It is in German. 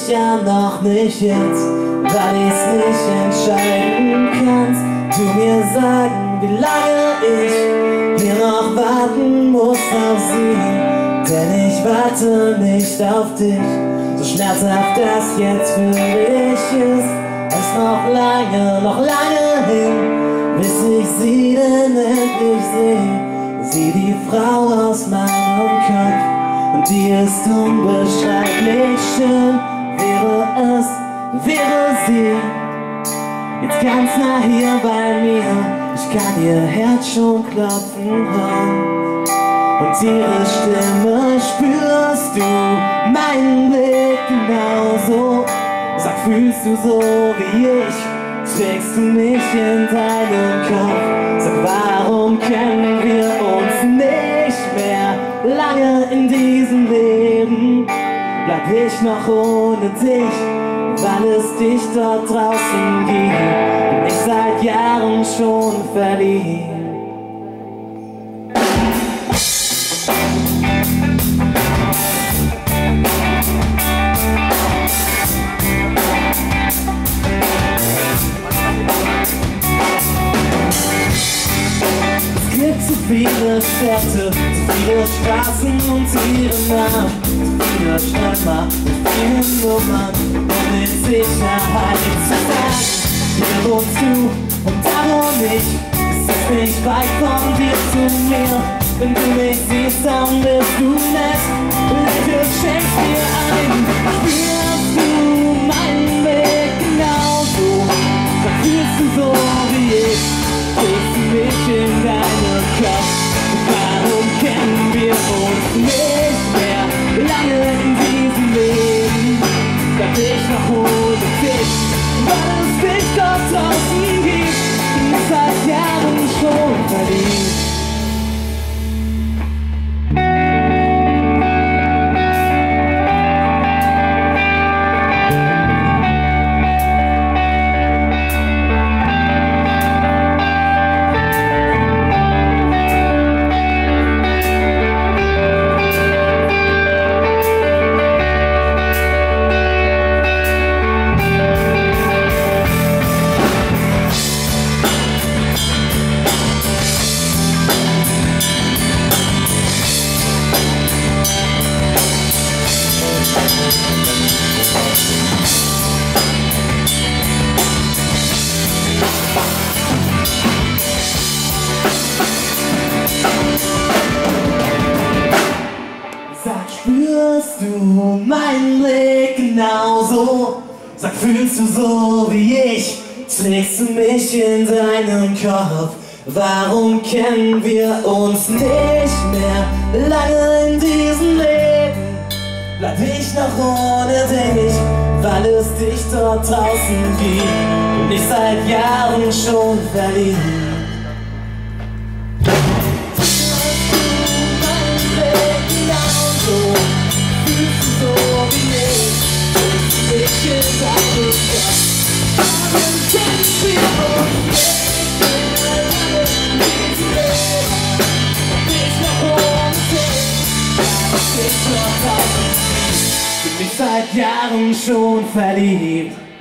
ja noch nicht jetzt, weil ich's nicht entscheiden kannst. Du mir sagen, wie lange ich hier noch warten muss auf sie, denn ich warte nicht auf dich. So schmerzhaft das jetzt für dich ist, ist noch lange hin, bis ich sie denn endlich sehe. Sie, die Frau aus meinem Kopf, und die ist unbeschreiblich schön. Wäre sie jetzt ganz nah hier bei mir, ich kann ihr Herz schon klopfen hören. Und ihre Stimme spürst du, meinen Blick genauso. Sag, fühlst du so wie ich, trägst du mich in deinem Kopf. Sag, warum kennen wir uns nicht mehr lange in diesem Leben? Bleib ich noch ohne dich, weil es dich dort draußen gibt. Bin ich seit Jahren schon verliebt. Zu viele Städte, zu viele Straßen und ihre Namen, zu viele Stürmer und viele Nummern, um mit Sicherheit zu sagen, hier wohnst du und da wohn ich. Es ist nicht weit von dir zu mir, wenn du mich siehst, dann bist du nett. Lächeln schenkst mir ein, spürst du meinen Weg genauso, dann fühlst du so wie ich. Trägst du mich in deinem Kopf? Warum kennen wir uns nicht mehr lange in diesem Leben? Bleib ich noch ohne dich, weil es dich dort draußen gibt. Bin ich seit Jahren schon verliebt. Spürst du meinen Blick genauso? Sag, fühlst du so wie ich? Trägst du mich in deinem Kopf? Warum kennen wir uns nicht mehr lange in diesem Leben? Bleib ich noch ohne dich, weil es dich dort draußen gibt. Bin ich seit Jahren schon verliebt. Bin ich seit Jahren schon verliebt.